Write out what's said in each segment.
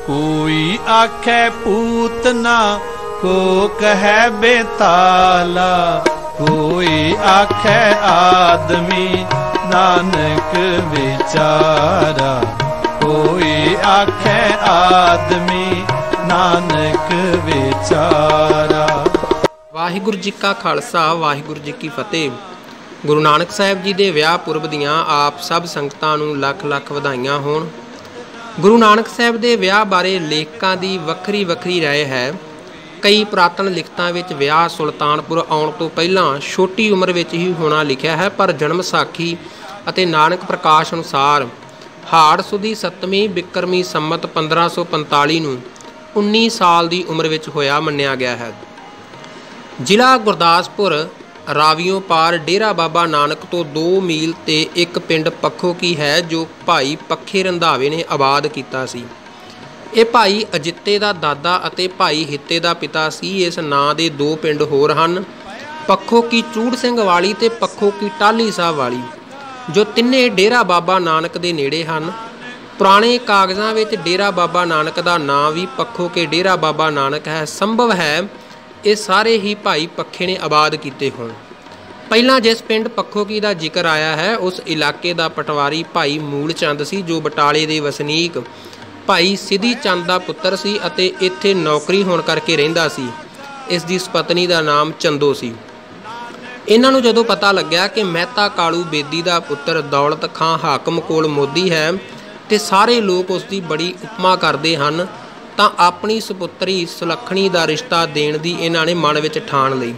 कोई आखे पूतना को कहे बेताला, कोई आखे आदमी नानक बेचारा, कोई आखे आदमी नानक बेचारा। वाहिगुरु जी का खालसा वाहिगुरु जी की फतेह। गुरु नानक साहिब जी के विआह पुरब दियाँ आप सब संगतां नूं लख लख वधाइयां होण। गुरु नानक साहिब के विआह बारे लेखकां दी वक्री वक्री राय है। कई पुरातन लिखतां विच विआह सुल्तानपुर आउण तो पहलां छोटी उम्र विच ही होना लिखिया है, पर जन्म साखी अते नानक प्रकाश अनुसार हाड़ सुदी 7ਵੀं बिक्रमी संमत 1545 नूं 19 साल की उम्र विच होया मन्निया गया है। जिला गुरदासपुर रावियों पार डेरा बाबा नानक तो 2 मील ते एक पिंड पखो की है, जो भाई पखे रंधावे ने आबाद किया सी। ये भाई अजिते का दादा अते भाई हिते का पिता सी। इस नां दे 2 पिंड होर हन, पखो की चूड़ सिंह वाली ते पखो की टाली साहब वाली, जो तिन्ने डेरा बाबा नानक दे नेड़े हन। पुराने कागज़ां विच डेरा बाबा नानक का नाम भी पखो के डेरा बाबा नानक है। संभव है ये सारे ही भाई पखे ने आबाद किए होण। पहला जिस पिंड पखोकी का जिक्र आया है उस इलाके का पटवारी भाई मूल चंद सी, जो बटाले के वसनीक भाई सिधी चंद का पुत्र सी अते इत्थे नौकरी होण करके रहिंदा सी। इस दी पत्नी का नाम चंदो सी। इन्हां नूं जदों पता लग्या कि मेहता कालू बेदी का पुत्र दौलत खां हाकम कोल मोदी है ते सारे लोग उसकी बड़ी उपमा करते हैं, ਤਾਂ अपनी सुपुत्री सुलखणी का रिश्ता देण दी इन्हां ने मन विच ठाण लई।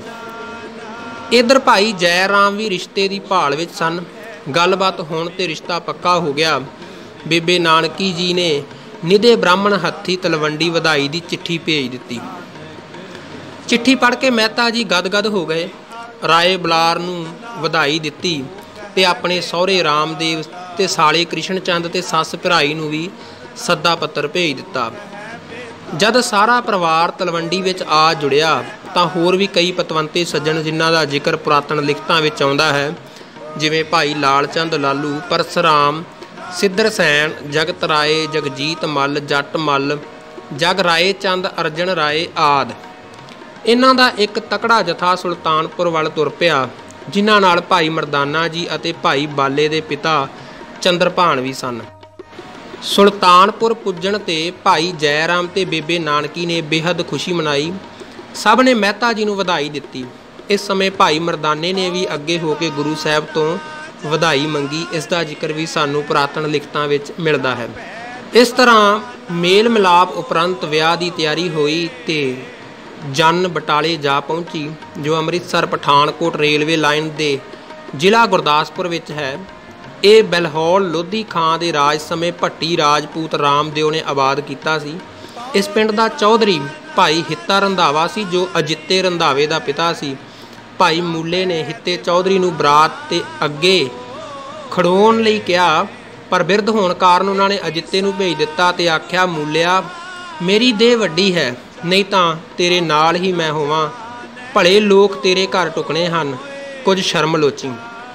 इधर भाई जै राम भी रिश्ते की भाल विच सन। गलबात होण ते रिश्ता पक्का हो गया। बेबे नानकी जी ने निधे ब्राह्मण हत्थी तलवंडी वधाई की चिट्ठी भेज दी। चिट्ठी पढ़ के मेहता जी गदगद हो गए। राय बलार नूं वधाई दित्ती ते अपने सहुरे रामदेव ते साले कृष्ण चंद ते सस भराई नूं भी सद्दा पत्र भेज दिता। जद सारा परिवार तलवंडी विच आ जुड़िया तो होर भी कई पतवंते सज्जन जिन्हां दा जिक्र पुरातन लिखतां विच आउंदा है, जिवें भाई लाल चंद लालू, परसराम, सिद्धर सैन, जगत राय, जगजीत मल, जट मल, जग राय चंद, अर्जन राय आदि। इन्हां दा एक तकड़ा जथा सुल्तानपुर वल तुर पिया, जिन्हां नाल भाई मरदाना जी अते भाई बाले दे पिता चंद्रभान भी सन। सुल्तानपुर पुजण ते भाई जयराम ते बेबे नानकी ने बेहद खुशी मनाई। सब ने मेहता जी नूं वधाई दित्ती। इस समय भाई मरदाने ने भी अगे हो के गुरु साहब तो वधाई मंगी। इसका जिक्र भी सानू पुरातन लिखतां विच मिलदा है। इस तरह मेल मिलाप उपरंत विआह की तैयारी हुई ते जन बटाले जा पहुंची, जो अमृतसर पठानकोट रेलवे लाइन के जिला गुरदासपुर विच है। ये बलहौल लोधी खां दे राज समय भट्टी राजपूत रामदेव ने आबाद किया सी। इस पिंड का चौधरी भाई हिता रंधावा सी, जो अजिते रंधावे का पिता सी। भाई मूले ने हिते चौधरी नूं बरात ते अगे खड़ोण लई कहा, पर बिरध होण कारण उन्होंने अजिते नूं भेज दिता ते आख्या, मूलिया मेरी देह वड्डी है, नहीं तां तेरे नाल ही मैं होवां। भले लोग तेरे घर टुकने हन, कुछ शर्म लोची।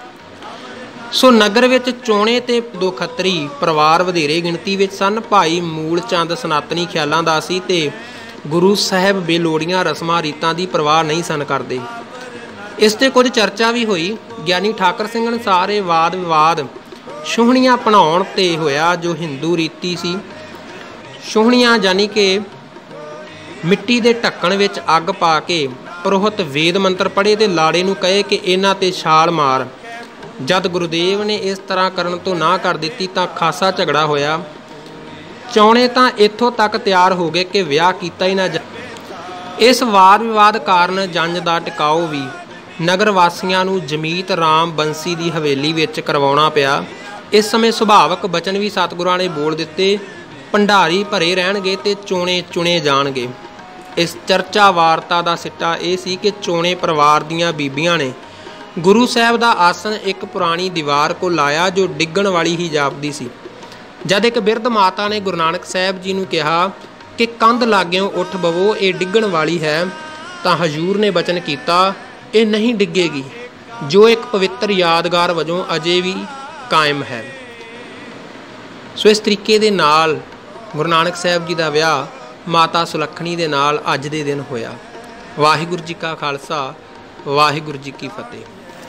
सो नगर विच चोणे ते 2 खत्तरी परिवार वधेरे गिणती विच सन। भाई मूल चंद सनातनी ख्यालां दा सी ते गुरु साहब बेलोड़ियां रस्मां रीतां दी परवाह नहीं सन करदे। इस ते कुछ चर्चा भी हुई। ਗਿਆਨੀ ठाकर सिंह अनुसार ये वाद विवाद ਛੂਹਣੀਆਂ अपनाउण ते होया, जो हिंदू रीति सी। ਛੂਹਣੀਆਂ जानी कि मिट्टी के ढक्कण विच अग पा के पुरोहित वेद मंत्र पढ़े ते लाड़े नूं कहे कि इन्हां ते छाल मार। जद गुरुदेव ने इस तरह करन तो ना कर दी तो खासा झगड़ा होया। चौणे तो इत्थों तक तैयार हो गए कि विआह किया ही ना जा। इस वाद विवाद कारण जंज का टिकाओ भी नगर वासियों नूं जमीत राम बंसी की हवेली विच करवाउणा पिया। इस समय सुभावक बचन भी सतगुरां ने बोल दिते, भंडारी भरे रहणगे ते चोणे चुने जाणगे। इस चर्चा वार्ता का सिट्टा यह सी कि चोणे परिवार दीआं बीबियां ने गुरु साहब का आसन एक पुरानी दीवार को लाया, जो डिगण वाली ही जापदी सी। जद एक बिरध माता ने गुरु नानक साहब जी नूं कहा कि कंध लागों उठ बवो, ये डिगण वाली है, तो हजूर ने बचन किया, ये नहीं डिगेगी, जो एक पवित्र यादगार वजों अजे भी कायम है। सो इस तरीके दे नाल ਗੁਰੂ ਨਾਨਕ ਸਾਹਿਬ ਜੀ ਦਾ ਵਿਆਹ ਮਾਤਾ ਸੁਲੱਖਣੀ ਦੇ ਨਾਲ ਅੱਜ ਦੇ ਦਿਨ ਹੋਇਆ। ਵਾਹਿਗੁਰੂ ਜੀ ਕਾ ਖਾਲਸਾ, ਵਾਹਿਗੁਰੂ ਜੀ ਕੀ ਫਤਿਹ।